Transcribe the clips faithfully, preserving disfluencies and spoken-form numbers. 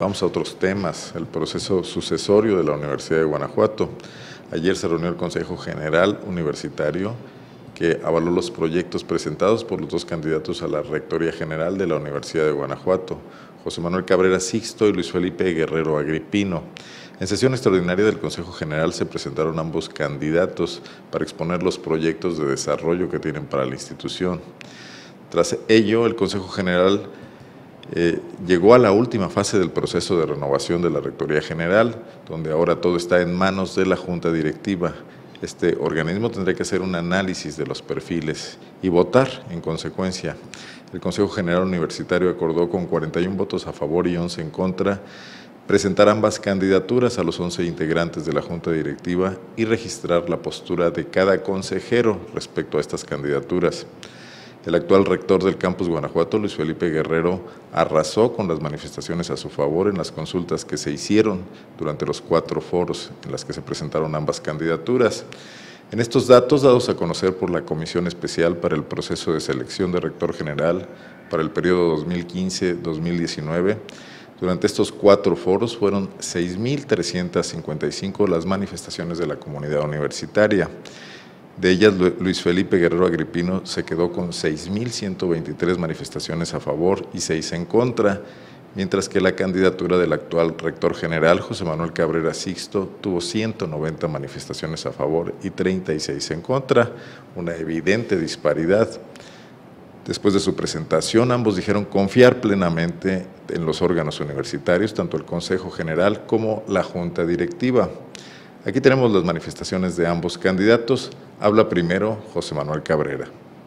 Vamos a otros temas, el proceso sucesorio de la Universidad de Guanajuato. Ayer se reunió el Consejo General Universitario que avaló los proyectos presentados por los dos candidatos a la Rectoría General de la Universidad de Guanajuato, José Manuel Cabrera Sixto y Luis Felipe Guerrero Agripino. En sesión extraordinaria del Consejo General se presentaron ambos candidatos para exponer los proyectos de desarrollo que tienen para la institución. Tras ello, el Consejo General Eh, llegó a la última fase del proceso de renovación de la Rectoría General, donde ahora todo está en manos de la Junta Directiva. Este organismo tendrá que hacer un análisis de los perfiles y votar en consecuencia. El Consejo General Universitario acordó con cuarenta y un votos a favor y once en contra presentar ambas candidaturas a los once integrantes de la Junta Directiva y registrar la postura de cada consejero respecto a estas candidaturas. El actual rector del Campus Guanajuato, Luis Felipe Guerrero, arrasó con las manifestaciones a su favor en las consultas que se hicieron durante los cuatro foros en las que se presentaron ambas candidaturas. En estos datos dados a conocer por la Comisión Especial para el Proceso de Selección de Rector General para el periodo dos mil quince a dos mil diecinueve, durante estos cuatro foros fueron seis mil trescientas cincuenta y cinco las manifestaciones de la comunidad universitaria. De ellas, Luis Felipe Guerrero Agripino se quedó con seis mil ciento veintitrés manifestaciones a favor y seis en contra, mientras que la candidatura del actual rector general, José Manuel Cabrera Sixto, tuvo ciento noventa manifestaciones a favor y treinta y seis en contra, una evidente disparidad. Después de su presentación, ambos dijeron confiar plenamente en los órganos universitarios, tanto el Consejo General como la Junta Directiva. Aquí tenemos las manifestaciones de ambos candidatos. Habla primero José Manuel Cabrera.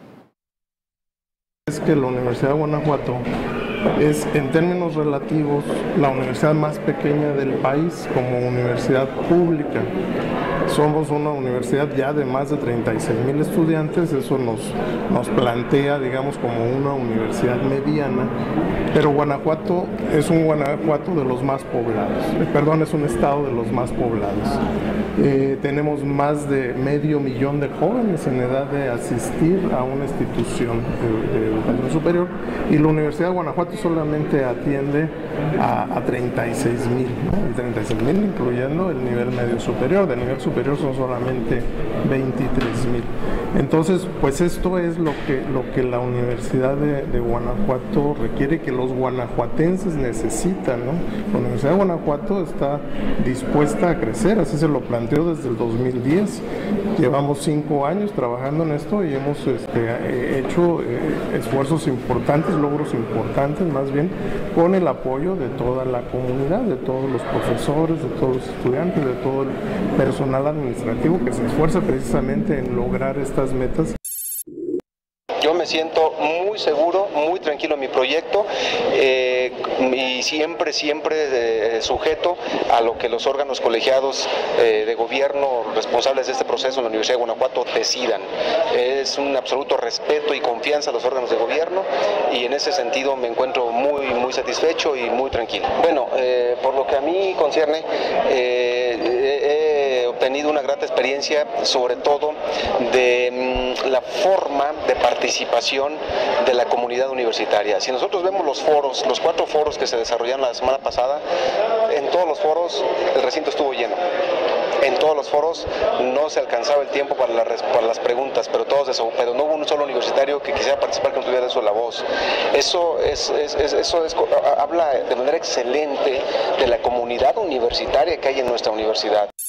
Es que la Universidad de Guanajuato es, en términos relativos, la universidad más pequeña del país como universidad pública. Somos una universidad ya de más de treinta y seis mil estudiantes, eso nos, nos plantea, digamos, como una universidad mediana, pero Guanajuato es un Guanajuato de los más poblados, eh, perdón, es un estado de los más poblados. Eh, tenemos más de medio millón de jóvenes en edad de asistir a una institución de, de educación superior y la Universidad de Guanajuato solamente atiende a, a treinta y seis mil, ¿no? treinta y seis mil incluyendo el nivel medio superior, de nivel superior son solamente veintitrés mil. Entonces, pues esto es lo que, lo que la Universidad de, de Guanajuato requiere, que los guanajuatenses necesitan, ¿no? La Universidad de Guanajuato está dispuesta a crecer, así se lo planteó desde el dos mil diez. Llevamos cinco años trabajando en esto y hemos este, hecho eh, esfuerzos importantes, logros importantes más bien, con el apoyo de toda la comunidad, de todos los profesores, de todos los estudiantes, de todo el personal administrativo que se esfuerza precisamente en lograr estas metas. Yo me siento muy seguro, muy tranquilo en mi proyecto eh, y siempre, siempre eh, sujeto a lo que los órganos colegiados eh, de gobierno responsables de este proceso en la Universidad de Guanajuato decidan. Es un absoluto respeto y confianza a los órganos de gobierno y en ese sentido me encuentro muy, muy satisfecho y muy tranquilo. Bueno, eh, por lo que a mí concierne, eh, he obtenido una grata experiencia, sobre todo de mm, la forma de participación de la comunidad universitaria. Si nosotros vemos los foros, los cuatro foros que se desarrollaron la semana pasada, en todos los foros el recinto estuvo lleno. En todos los foros no se alcanzaba el tiempo para, la, para las preguntas, pero todos eso, pero no hubo un solo universitario que quisiera participar que no tuviera eso la voz. Eso es, es, es, eso es, habla de manera excelente de la comunidad universitaria que hay en nuestra universidad.